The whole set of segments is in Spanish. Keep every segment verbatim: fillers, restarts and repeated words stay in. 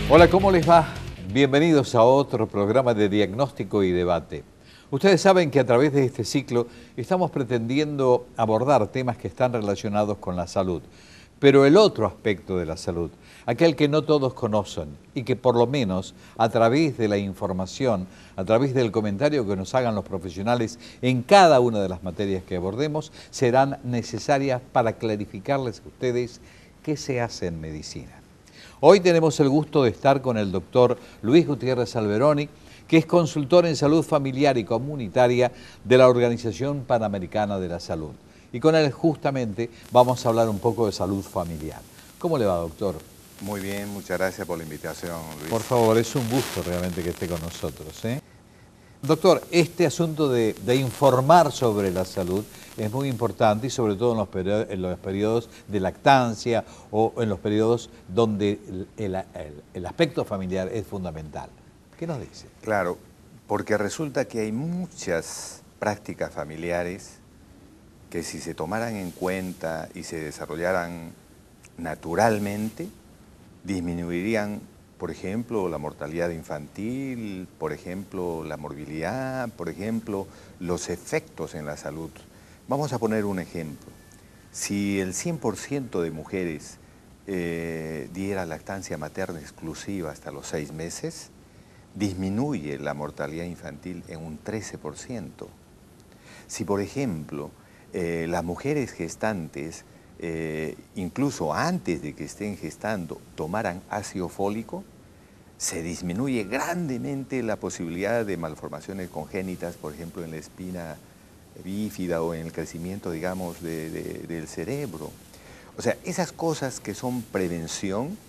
Hola, ¿cómo les va? Bienvenidos a otro programa de diagnóstico y debate. Ustedes saben que a través de este ciclo estamos pretendiendo abordar temas que están relacionados con la salud, pero el otro aspecto de la salud, aquel que no todos conocen y que por lo menos a través de la información, a través del comentario que nos hagan los profesionales en cada una de las materias que abordemos, serán necesarias para clarificarles a ustedes qué se hace en medicina. Hoy tenemos el gusto de estar con el doctor Luis Gutiérrez Alberoni, que es consultor en salud familiar y comunitaria de la Organización Panamericana de la Salud. Y con él justamente vamos a hablar un poco de salud familiar. ¿Cómo le va, doctor? Muy bien, muchas gracias por la invitación, Luis. Por favor, es un gusto realmente que esté con nosotros, ¿eh? Doctor, este asunto de, de informar sobre la salud es muy importante y sobre todo en los, periodos, en los periodos de lactancia o en los periodos donde el, el, el, el aspecto familiar es fundamental. ¿Qué nos dice? Claro, porque resulta que hay muchas prácticas familiares que si se tomaran en cuenta y se desarrollaran naturalmente, disminuirían, por ejemplo, la mortalidad infantil, por ejemplo, la morbilidad, por ejemplo, los efectos en la salud. Vamos a poner un ejemplo. Si el cien por ciento de mujeres eh, diera lactancia materna exclusiva hasta los seis meses, disminuye la mortalidad infantil en un trece por ciento. Si, por ejemplo, eh, las mujeres gestantes, eh, incluso antes de que estén gestando, tomaran ácido fólico, se disminuye grandemente la posibilidad de malformaciones congénitas, por ejemplo, en la espina bífida o en el crecimiento, digamos, de, de, del cerebro. O sea, esas cosas que son prevención,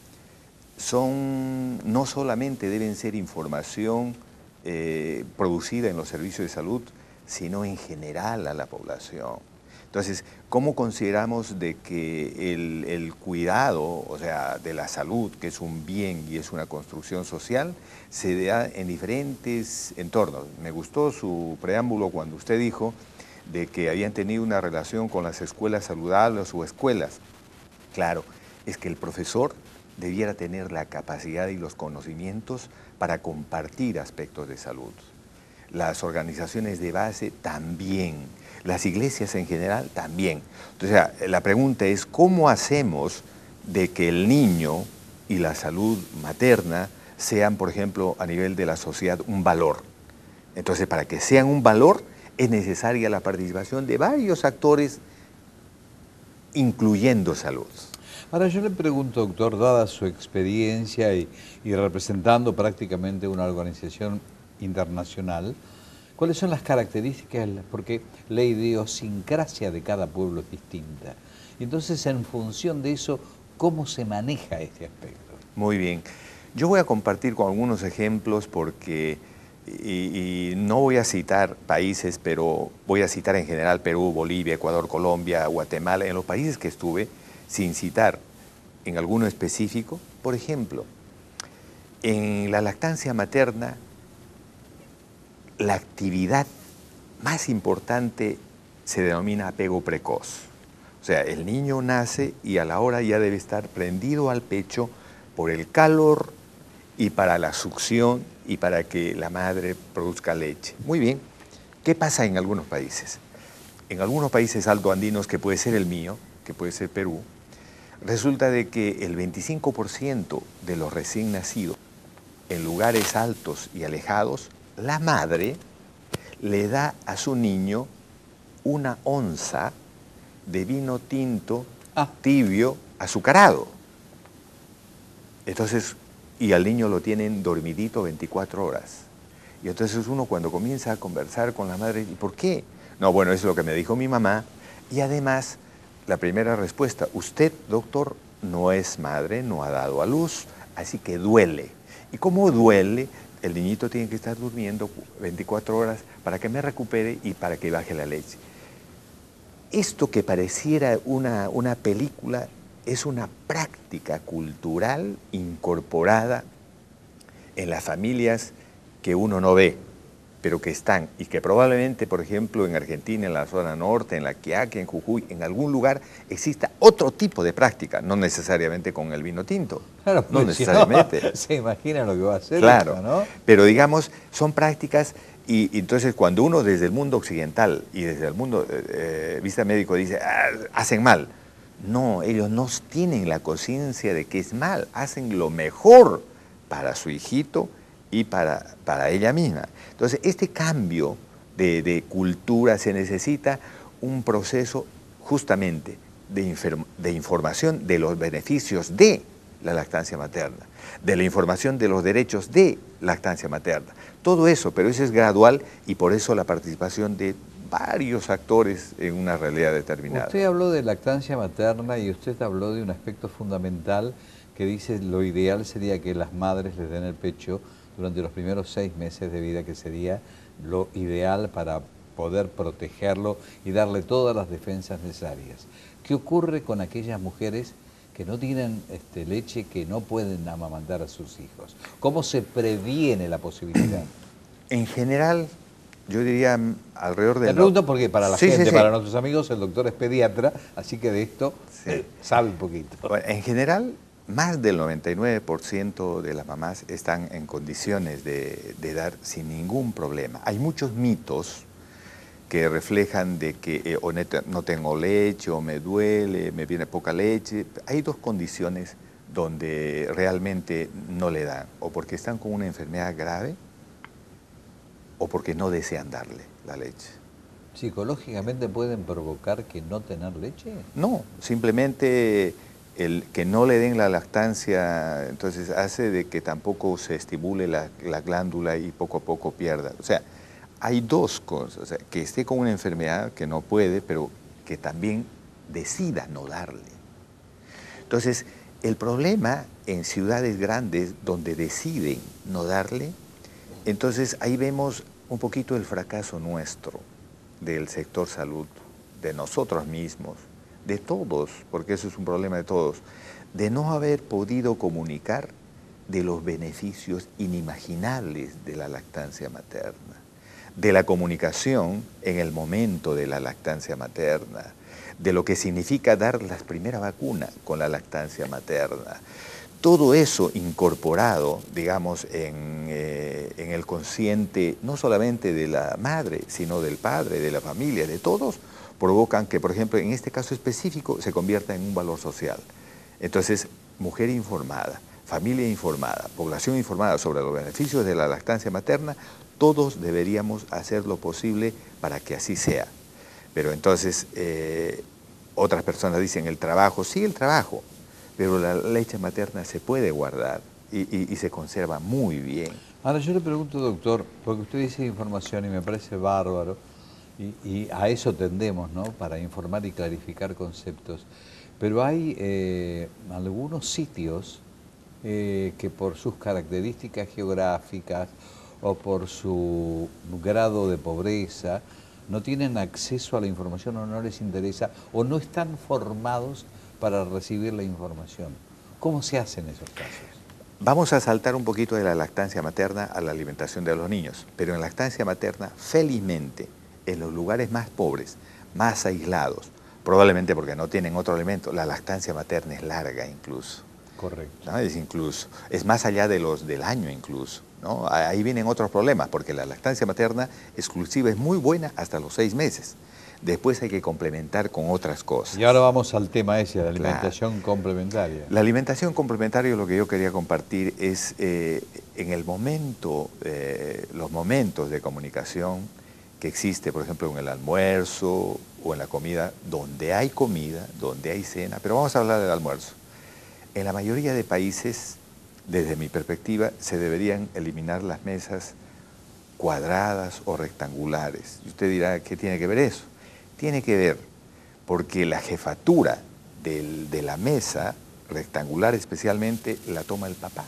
son, no solamente deben ser información eh, producida en los servicios de salud, sino en general a la población. Entonces, ¿cómo consideramos de que el, el cuidado, o sea, de la salud, que es un bien y es una construcción social, se da en diferentes entornos? Me gustó su preámbulo cuando usted dijo de que habían tenido una relación con las escuelas saludables o escuelas. Claro, es que el profesor debiera tener la capacidad y los conocimientos para compartir aspectos de salud. Las organizaciones de base también, las iglesias en general también. Entonces, la pregunta es, ¿cómo hacemos de que el niño y la salud materna sean, por ejemplo, a nivel de la sociedad, un valor? Entonces, para que sean un valor, es necesaria la participación de varios actores, incluyendo salud. Ahora yo le pregunto, doctor, dada su experiencia y, y representando prácticamente una organización internacional, ¿cuáles son las características? Porque la idiosincrasia de cada pueblo es distinta. Y entonces, en función de eso, ¿cómo se maneja este aspecto? Muy bien. Yo voy a compartir con algunos ejemplos porque, y, y no voy a citar países, pero voy a citar en general Perú, Bolivia, Ecuador, Colombia, Guatemala, en los países que estuve, sin citar en alguno específico. Por ejemplo, en la lactancia materna, la actividad más importante se denomina apego precoz. O sea, el niño nace y a la hora ya debe estar prendido al pecho por el calor y para la succión y para que la madre produzca leche. Muy bien. ¿Qué pasa en algunos países? En algunos países altoandinos, que puede ser el mío, que puede ser Perú, resulta de que el veinticinco por ciento de los recién nacidos en lugares altos y alejados, la madre le da a su niño una onza de vino tinto ah. tibio azucarado. Entonces, y al niño lo tienen dormidito veinticuatro horas. Y entonces uno cuando comienza a conversar con la madre, ¿y por qué? No, bueno, eso es lo que me dijo mi mamá. Y además, la primera respuesta, usted, doctor, no es madre, no ha dado a luz, así que duele. Y como duele, el niñito tiene que estar durmiendo veinticuatro horas para que me recupere y para que baje la leche. Esto que pareciera una, una película es una práctica cultural incorporada en las familias que uno no ve, pero que están y que probablemente, por ejemplo, en Argentina, en la zona norte, en La Quiaca, en Jujuy, en algún lugar exista otro tipo de práctica, no necesariamente con el vino tinto. Claro, no si necesariamente. No, se imagina lo que va a hacer. Claro, Esto, ¿no? Pero digamos, son prácticas y, y entonces cuando uno desde el mundo occidental y desde el mundo eh, vista médico dice, ah, hacen mal. No, ellos no tienen la conciencia de que es mal, hacen lo mejor para su hijito y para, para ella misma. Entonces, este cambio de, de cultura se necesita un proceso justamente de, de información de los beneficios de la lactancia materna, de la información de los derechos de lactancia materna. Todo eso, pero eso es gradual y por eso la participación de varios actores en una realidad determinada. Usted habló de lactancia materna y usted habló de un aspecto fundamental que dice lo ideal sería que las madres les den el pecho durante los primeros seis meses de vida, que sería lo ideal para poder protegerlo y darle todas las defensas necesarias. ¿Qué ocurre con aquellas mujeres que no tienen este, leche, que no pueden amamantar a sus hijos? ¿Cómo se previene la posibilidad? En general, yo diría alrededor de... Te pregunto porque para la sí, gente, sí, sí. para nuestros amigos, el doctor es pediatra, así que de esto sí. eh, sabe un poquito. Bueno, en general, más del noventa y nueve por ciento de las mamás están en condiciones de, de dar sin ningún problema. Hay muchos mitos que reflejan de que eh, o no tengo leche, o me duele, me viene poca leche. Hay dos condiciones donde realmente no le dan, o porque están con una enfermedad grave, o porque no desean darle la leche. ¿Psicológicamente pueden provocar que no tener leche? No, simplemente el que no le den la lactancia, entonces hace de que tampoco se estimule la, la glándula y poco a poco pierda. O sea, hay dos cosas, o sea, que esté con una enfermedad que no puede, pero que también decida no darle. Entonces, el problema en ciudades grandes donde deciden no darle, entonces ahí vemos un poquito el fracaso nuestro, del sector salud, de nosotros mismos, de todos, porque eso es un problema de todos, de no haber podido comunicar de los beneficios inimaginables de la lactancia materna, de la comunicación en el momento de la lactancia materna, de lo que significa dar la primera vacuna con la lactancia materna. Todo eso incorporado, digamos, en, eh, en el consciente, no solamente de la madre, sino del padre, de la familia, de todos, provocan que, por ejemplo, en este caso específico, se convierta en un valor social. Entonces, mujer informada, familia informada, población informada sobre los beneficios de la lactancia materna, todos deberíamos hacer lo posible para que así sea. Pero entonces, eh, otras personas dicen el trabajo, sí, el trabajo, pero la leche materna se puede guardar y, y, y se conserva muy bien. Ahora yo le pregunto, doctor, porque usted dice información y me parece bárbaro, y, y a eso tendemos, ¿no?, para informar y clarificar conceptos, pero hay eh, algunos sitios eh, que por sus características geográficas o por su grado de pobreza no tienen acceso a la información o no les interesa o no están formados para recibir la información. ¿Cómo se hace en esos casos? Vamos a saltar un poquito de la lactancia materna a la alimentación de los niños, pero en lactancia materna, felizmente, en los lugares más pobres, más aislados, probablemente porque no tienen otro alimento, la lactancia materna es larga incluso. Correcto. ¿No? Es incluso, es más allá de los del año incluso, ¿no? Ahí vienen otros problemas, porque la lactancia materna exclusiva es muy buena hasta los seis meses. Después hay que complementar con otras cosas. Y ahora vamos al tema ese, la alimentación claro. complementaria. La alimentación complementaria, lo que yo quería compartir es eh, en el momento, eh, los momentos de comunicación que existe, por ejemplo, en el almuerzo o en la comida, donde hay comida, donde hay cena, pero vamos a hablar del almuerzo. En la mayoría de países, desde mi perspectiva, se deberían eliminar las mesas cuadradas o rectangulares. Y usted dirá, ¿qué tiene que ver eso? Tiene que ver porque la jefatura del, de la mesa rectangular especialmente la toma el papá.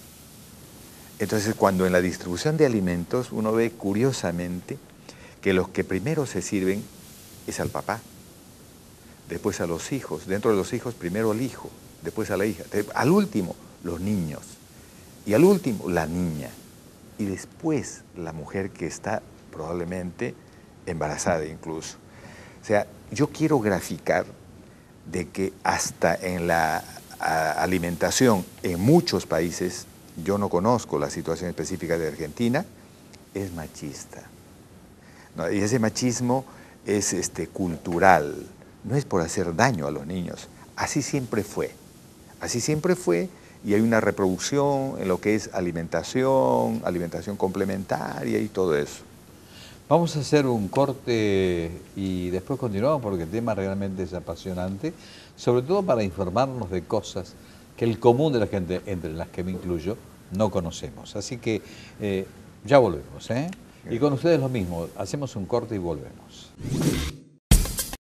Entonces, cuando en la distribución de alimentos uno ve curiosamente que los que primero se sirven es al papá, después a los hijos, dentro de los hijos primero el hijo, después a la hija, al último los niños y al último la niña y después la mujer que está probablemente embarazada incluso. O sea, yo quiero graficar de que hasta en la a, alimentación en muchos países, yo no conozco la situación específica de Argentina, es machista. ¿No? Y ese machismo es este, cultural, no es por hacer daño a los niños. Así siempre fue, así siempre fue, y hay una reproducción en lo que es alimentación, alimentación complementaria y todo eso. Vamos a hacer un corte y después continuamos porque el tema realmente es apasionante, sobre todo para informarnos de cosas que el común de la gente, entre las que me incluyo, no conocemos. Así que eh, ya volvemos, ¿eh? Y con ustedes lo mismo, hacemos un corte y volvemos.